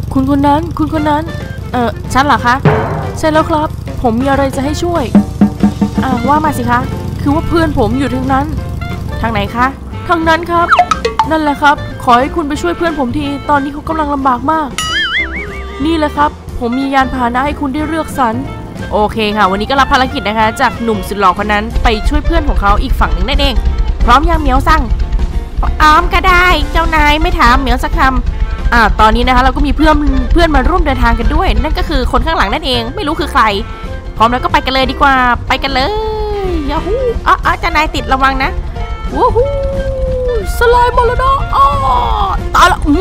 คุณคนนั้นฉันเหรอคะใช่แล้วครับผมมีอะไรจะให้ช่วยว่ามาสิคะคือว่าเพื่อนผมอยู่ทางนั้นทางไหนคะทางนั้นครับนั่นแหละครับขอให้คุณไปช่วยเพื่อนผมทีตอนนี้เขากำลังลำบากมากนี่แหละครับผมมียานพาหนะให้คุณได้เลือกสรรโอเคค่ะวันนี้ก็รับภารกิจนะคะจากหนุ่มสุดหล่อคนนั้นไปช่วยเพื่อนของเขาอีกฝั่งหนึ่งนั่นเองพร้อมยังเหมียวสั่งพร้อมก็ได้เจ้านายไม่ถามเหมียวสักคำตอนนี้นะคะเราก็มีเพื่อนมาร่วมเดินทางกันด้วยนั่นก็คือคนข้างหลังนั่นเองไม่รู้คือใครพร้อมแล้วก็ไปกันเลยดีกว่าไปกันเลยยาฮูเจ้านายติดระวังนะวู้ฮู้สไลด์มาแล้วนะตายละ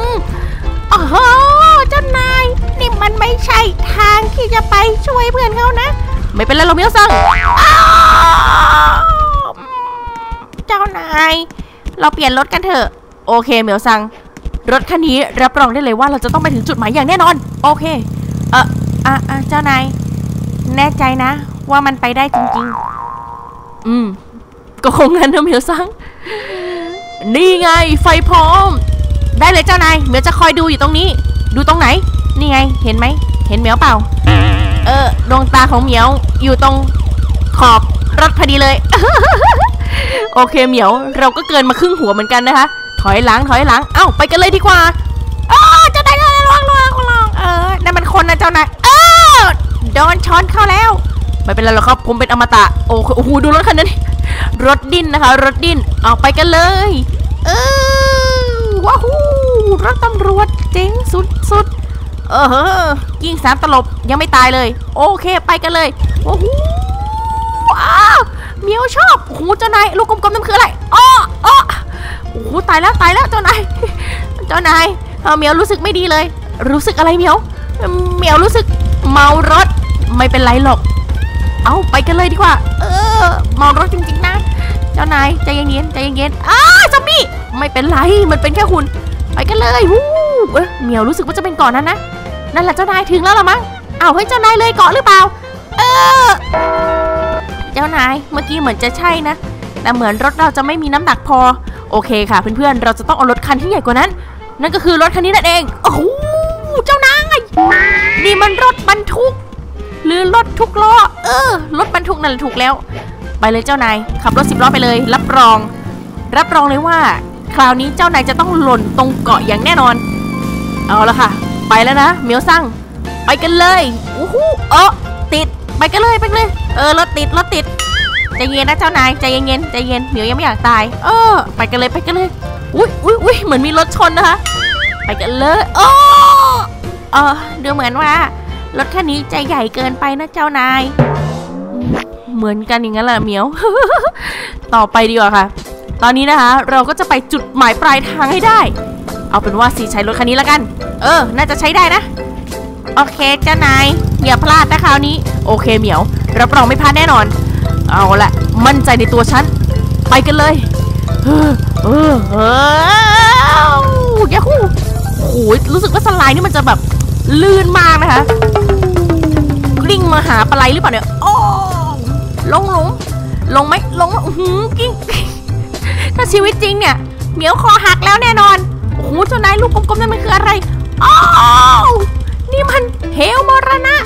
เจ้านายนี่มันไม่ใช่ทางที่จะไปช่วยเพื่อนเขานะไม่เป็นไรเราเมียวสั่งเจ้านายเราเปลี่ยนรถกันเถอะโอเคเหมียวสั่งรถคันนี้รับรองได้เลยว่าเราจะต้องไปถึงจุดหมายอย่างแน่นอนโอเคเจ้านายแน่ใจนะว่ามันไปได้จริงๆก็คงงั้นนะเหมียวสั่งนี่ไงไฟพร้อมได้เลยเจ้านายเหมียวจะคอยดูอยู่ตรงนี้ดูตรงไหนนี่ไงเห็นไหมเห็นเหมียวเปล่าดวงตาของเหมียวอยู่ตรงขอบรถพอดีเลย โอเคเหมียวเราก็เกินมาครึ่งหัวเหมือนกันนะคะถอยหลังเอ้าไปกันเลยดีกว่าเจ้านายระวังนั่นมันคนนะเจ้านายโดนช้อนเข้าแล้วไม่เป็นไรหรอกครับผมเป็นอมตะโอ้โหดูรถคันนี้รถดิ้นนะคะรถดิ้นเอาไปกันเลยว้าวรถตำรวจเจ๋งสุดยิง3 ตลบยังไม่ตายเลยโอเคไปกันเลยว้าวเหมียวชอบโอ้โหเจ้านายลูกกลมๆนั่นคืออะไรโอ้โหตายแล้วเจ้านายเหมียวรู้สึกไม่ดีเลยรู้สึกอะไรเหมียวรู้สึกเมารถไม่เป็นไรหรอกเอาไปกันเลยดีกว่าเมารถจริงๆนะเจ้านายใจเย็นซอมบี้ไม่เป็นไรมันเป็นแค่คุณไปกันเลยเหมียวรู้สึกว่าจะเป็นเกาะนั้นนะนั่นแหละเจ้านายถึงแล้วหรอมั้งเฮ้ยเจ้านายเลยเกาะหรือเปล่าเจ้านายเมื่อกี้เหมือนจะใช่นะแต่เหมือนรถเราจะไม่มีน้ำหนักพอโอเคค่ะเพื่อนๆเราจะต้องเอารถคันที่ใหญ่กว่านั้นนั่นก็คือรถคันนี้นั่นเองโอ้โหเจ้านายนี่มันรถบรรทุกหรือรถทุกล้อรถบรรทุกนั่นแหละถูกแล้วไปเลยเจ้านายขับรถ10 ล้อไปเลยรับรองเลยว่าคราวนี้เจ้านายจะต้องหล่นตรงเกาะอย่างแน่นอนเอาละค่ะไปแล้วนะเหมียวสั่งไปกันเลยโอ้โหติดไปกันเลยรถติดใจเย็นนะเจ้านายใจเย็นเหมียวยังไม่อยากตายไปกันเลยอุ้ยเหมือนมีรถชนนะคะไปกันเลยดูเหมือนว่ารถคันนี้ใจใหญ่เกินไปนะเจ้านายเหมือนกันอย่างนั้นแหละเหมียว ต่อไปดีกว่าค่ะตอนนี้นะคะเราก็จะไปจุดหมายปลายทางให้ได้เอาเป็นว่าใช้รถคันนี้แล้วกันน่าจะใช้ได้นะโอเคเจ้านายอย่าพลาดนะคราวนี้โอเคเหมียวรับรองไม่พลาดแน่นอนเอาละมั่นใจในตัวฉันไปกันเลยยาฮูโอ้ยรู้สึกว่าสไลด์นี่มันจะแบบลื่นมากนะคะกลิ้งมาหาปลาไหลหรือเปล่าเนี่ยลงไหมลงกิ้งถ้าชีวิตจริงเนี่ยเหมียวคอหักแล้วแน่นอนโอ้โหเจ้านายลูกกลมๆนั่นมันคืออะไรนี่มันเหวมรณะ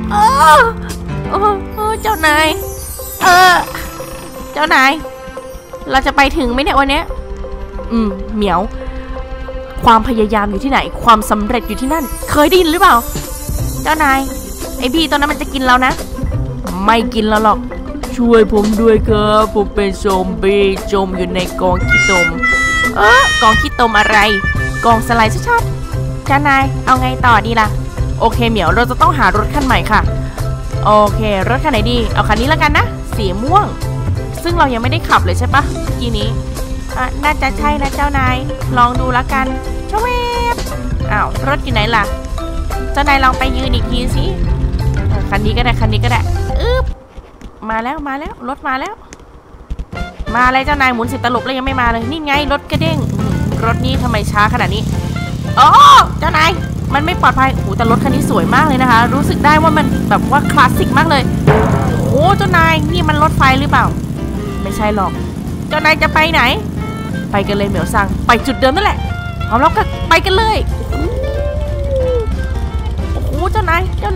เจ้านายเราจะไปถึงไหมเนี่ยวันนี้เหมียวความพยายามอยู่ที่ไหนความสำเร็จอยู่ที่นั่นเคยได้ยินหรือเปล่าเจ้านายไอพี่ตัวนั้นมันจะกินเรานะไม่กินเราหรอกช่วยผมด้วยครับผมเป็นซอมบี้จมอยู่ในกองขี้ตมกองขี้ตมอะไรกองสไลด์ชัดๆเจ้านายเอาไงต่อดีล่ะโอเคเหมียวเราจะต้องหารถคันใหม่ค่ะโอเครถคันไหนดีเอาคันนี้แล้วกันนะสีม่วงซึ่งเรายังไม่ได้ขับเลยใช่ปะทีนี้น่าจะใช่นะเจ้านายลองดูละกันชเวบรถอยู่ไหนล่ะเจ้านายลองไปยืนอีกทีสิคันนี้ก็ได้มาแล้วรถมาแล้วมาอะไรเจ้านายหมุน10 ตลบแล้วยังไม่มาเลยนี่ไงรถกระเด้งรถนี้ทำไมช้าขนาดนี้เจ้านายมันไม่ปลอดภัยโอ้แต่รถคันนี้สวยมากเลยนะคะรู้สึกได้ว่ามันแบบว่าคลาสสิกมากเลยโอ้เจ้านายนี่มันรถไฟหรือเปล่าไม่ใช่หรอกเจ้านายจะไปไหนไปกันเลยเหมียวสั่งไปจุดเดิมนั่นแหละเอาแล้วก็ไปกันเลยโ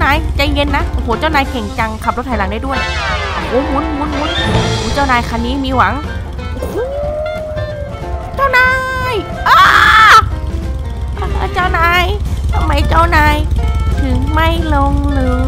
านายใจเย็นนะโอ้โหเจ้านายเก่งจังขับรถถอยหลังได้ด้วยโอ้โหหมุนเจ้านายคันนี้มีหวังเจ้านายเจ้านายทำไมเจ้านายถึงไม่ลงหรือ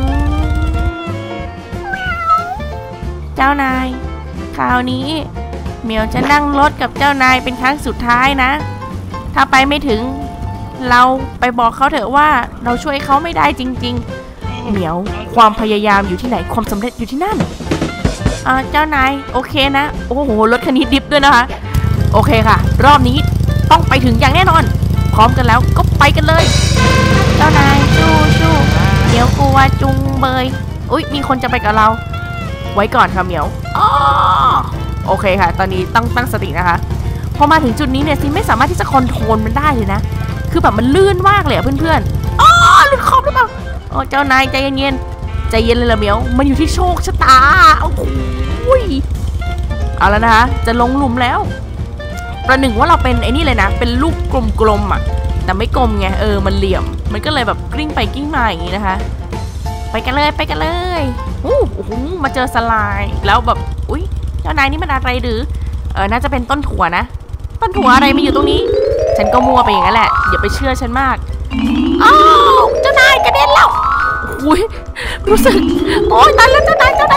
เจ้านายคราวนี้เหมียวจะนั่งรถกับเจ้านายเป็นครั้งสุดท้ายนะถ้าไปไม่ถึงเราไปบอกเขาเถอะว่าเราช่วยเขาไม่ได้จริงๆเหมียวความพยายามอยู่ที่ไหนความสำเร็จอยู่ที่นั่นเจ้านายโอเคนะโอ้โหรถคันนี้ดิฟด้วยนะคะโอเคค่ะรอบนี้ต้องไปถึงอย่างแน่นอนพร้อมกันแล้วก็ไปกันเลยเจ้านายสู้เดี๋ยวกลัวจุงเบยอุ๊ยมีคนจะไปกับเราไว้ก่อนค่ะเหมียวโอเคค่ะตอนนี้ต้องตั้งสตินะคะพอมาถึงจุดนี้เนี่ยซิไม่สามารถที่จะคอนโทรลมันได้เลยนะคือแบบมันลื่นมากเลยเพื่อนๆลื่นขอบหรือเปล่าเจ้านายใจเย็นเลยละเหมียวมันอยู่ที่โชคชะตาโอ้โหเอาแล้วนะคะจะลงหลุมแล้วประหนึ่งว่าเราเป็นไอ้นี่เลยนะเป็นลูกกลมๆอ่ะแต่ไม่กลมไงมันเหลี่ยมมันก็เลยแบบกลิ้งไปกลิ้งมาอย่างนี้นะคะไปกันเลยโอ้โหมาเจอสไลด์แล้วแบบอุ๊ยเจ้านายนี่มันอะไรหรือน่าจะเป็นต้นถั่วนะต้นถั่วอะไรมาอยู่ตรงนี้ฉันก็มัวไปอย่างนั้นแหละอย่าไปเชื่อฉันมากเจ้านายกระเด็นแล้วอุ้ยรู้สึกโอ๊ยตายแล้วเจ้านายอุ้ยตาย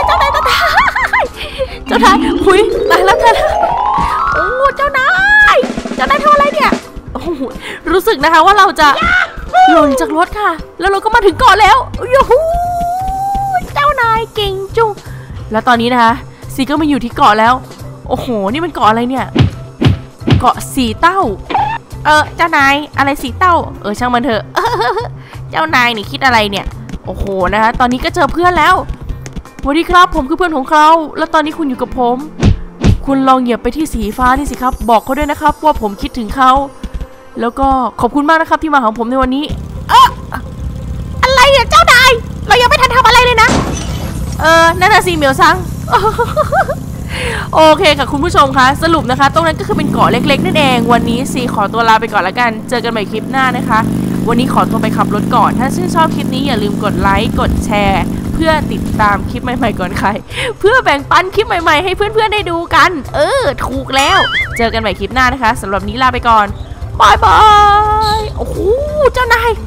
แล้วโอ้เจ้านายทำอะไรเนี่ยโอ้รู้สึกนะคะว่าเราจะหล่นจากรถค่ะแล้วเราก็มาถึงเกาะแล้วยูฮูเจ้านายเก่งจุ๊แล้วตอนนี้นะคะซีก็มาอยู่ที่เกาะแล้วโอ้โหนี่มันเกาะอะไรเนี่ยเกาะสีเต้าเจ้านายอะไรสีเต้าช่างมันเถอะเจ้านายนี่คิดอะไรเนี่ยโอ้โหนะคะตอนนี้ก็เจอเพื่อนแล้วสวัสดีครับผมคือเพื่อนของเขาแล้วตอนนี้คุณอยู่กับผมคุณลองเหยียบไปที่สีฟ้านี่สิครับบอกเขาด้วยนะครับว่าผมคิดถึงเขาแล้วก็ขอบคุณมากนะครับที่มาหาผมในวันนี้อะไรเนี่ยเจ้านายเรายังไม่ทันทำอะไรเลยนะนั่นน่ะสิเหมียวซังโอเคค่ะคุณผู้ชมคะสรุปนะคะตรงนั้นก็คือเป็นเกาะเล็กๆนั่นเองวันนี้ซีขอตัวลาไปก่อนแล้วกันเจอกันใหม่คลิปหน้านะคะวันนี้ขอตัวไปขับรถก่อนถ้าชื่นชอบคลิปนี้อย่าลืมกดไลค์กดแชร์เพื่อติดตามคลิปใหม่ๆก่อนใครเพื่อแบ่งปันคลิปใหม่ๆให้เพื่อนๆได้ดูกันถูกแล้วเจอกันใหม่คลิปหน้านะคะสำหรับนี้ลาไปก่อนบายโอ้โหเจ้านาย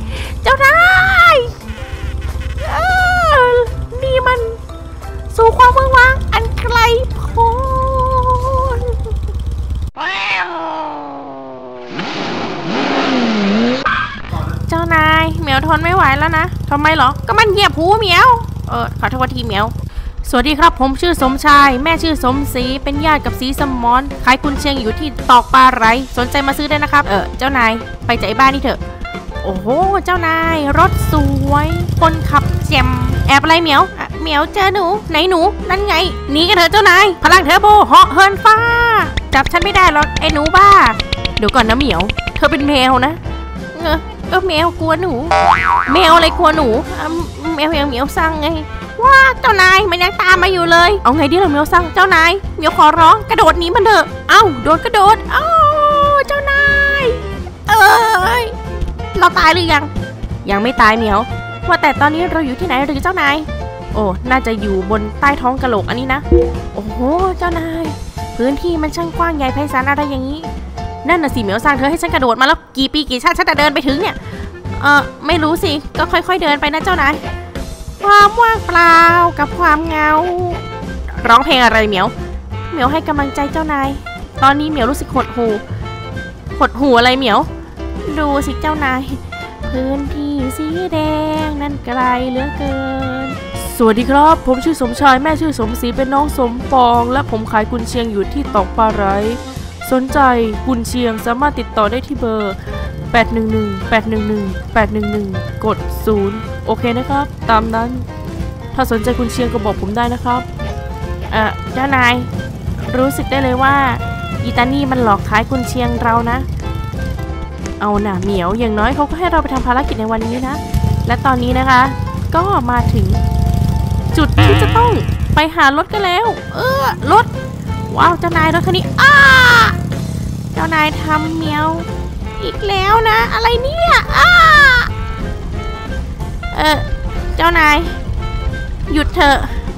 นี่มันสู่ความเมืองว่างอันไกลโพ้นเจ้านายเหมียวทนไม่ไหวแล้วนะทำไมเหรอก็มันเหยียบหูเหมียวขอโทษทีเหมียวสวัสดีครับผมชื่อสมชายแม่ชื่อสมศรีเป็นญาติกับศรีสมรขายกุนเชียงอยู่ที่ตอกปลาไหลสนใจมาซื้อได้นะครับเจ้านายไปจากบ้านนี่เถอะโอ้โหเจ้านายรถสวยคนขับแจ่มแอบอะไรเหมียวเจอหนูไหนหนูนั่นไงหนีกันเถอะเจ้านายพลังเทอร์โบเหาะเฮิร์นฟ้าจับฉันไม่ได้หรอกไอ้หนูบ้าเดี๋ยวก่อนนะเหมียวเธอเป็นแมวนะแมวกลัวหนูแมวอะไรกลัวหนูแมวอย่างเหมียวสั่งไงว่าเจ้านายมันยังตามมาอยู่เลยเอาไงดีล่ะเหมียวสั่งเจ้านายเหมียวขอร้องกระโดดหนีมันเถอะโดดกระโดดเจ้านายเราตายหรือยังไม่ตายเหมียวว่าแต่ตอนนี้เราอยู่ที่ไหนหรือเจ้านายโอ้น่าจะอยู่บนใต้ท้องกะโหลกอันนี้นะโอ้โหเจ้านายพื้นที่มันช่างกว้างใหญ่ไพศาลอะไรอย่างนี้นั่นน่ะสิเหมียวสั่งเธอให้ฉันกระโดดมาแล้วกี่ปีกี่ชาติฉันจะเดินไปถึงเนี่ยไม่รู้สิก็ค่อยๆเดินไปนะเจ้านายความว่างเปล่ากับความเหงาร้องเพลงอะไรเหมียวให้กำลังใจเจ้านายตอนนี้เหมียวรู้สึกหดหูอะไรเหมียวดูสิเจ้านายพื้นที่สีแดงนั่นไกลเหลือเกินสวัสดีครับผมชื่อสมชายแม่ชื่อสมศรีเป็นน้องสมปองและผมขายกุนเชียงอยู่ที่ตอกปลาไหลสนใจกุนเชียงสามารถติดต่อได้ที่เบอร์811 กด 0โอเคนะครับตามนั้นถ้าสนใจกุนเชียงก็บอกผมได้นะครับเจ้านายรู้สึกได้เลยว่าอีตานี่มันหลอกขายกุนเชียงเรานะเอาหน่าเหมียวอย่างน้อยเขาก็ให้เราไปทำภารกิจในวันนี้นะและตอนนี้นะคะก็มาถึงจุดที่จะต้องไปหารถกันแล้วรถว้าวเจ้านายรถคันนี้เจ้านายทำเหมียวอีกแล้วนะอะไรเนี่ยเจ้านายหยุดเถอะ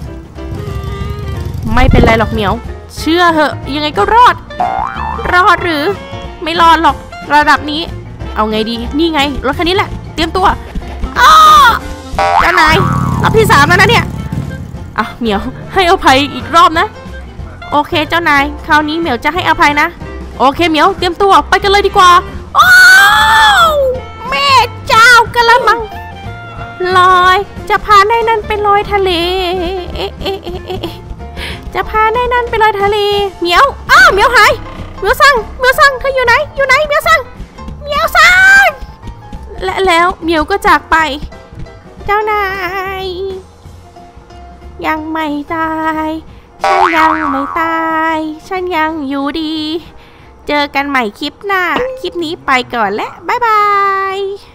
ไม่เป็นไรหรอกเหมียวเชื่อเหอะยังไงก็รอดหรือไม่รอดหรอกระดับนี้เอาไงดีนี่ไงรถคันนี้แหละเตรียมตัวอ้อเจ้านายรอบที่3แล้วนะเนี่ยอ่ะเหมียวให้อภัยอีกรอบนะโอเคเจ้านายคราวนี้เหมียวจะให้อภัยนะโอเคเหมียวเตรียมตัวไปกันเลยดีกว่าโอ้แม่เจ้ากะละมังลอยจะพาในนั้นไปลอยทะเลจะพาในนั้นไปลอยทะเลเหมียวเหมียวหายเหมียวสั่งเธออยู่ไหนเหมียวสั่งและแล้วเหมียวก็จากไปเจ้านายยังไม่ตายฉันยังไม่ตายฉันยังอยู่ดีเจอกันใหม่คลิปหน้าคลิปนี้ไปก่อนและบ๊ายบาย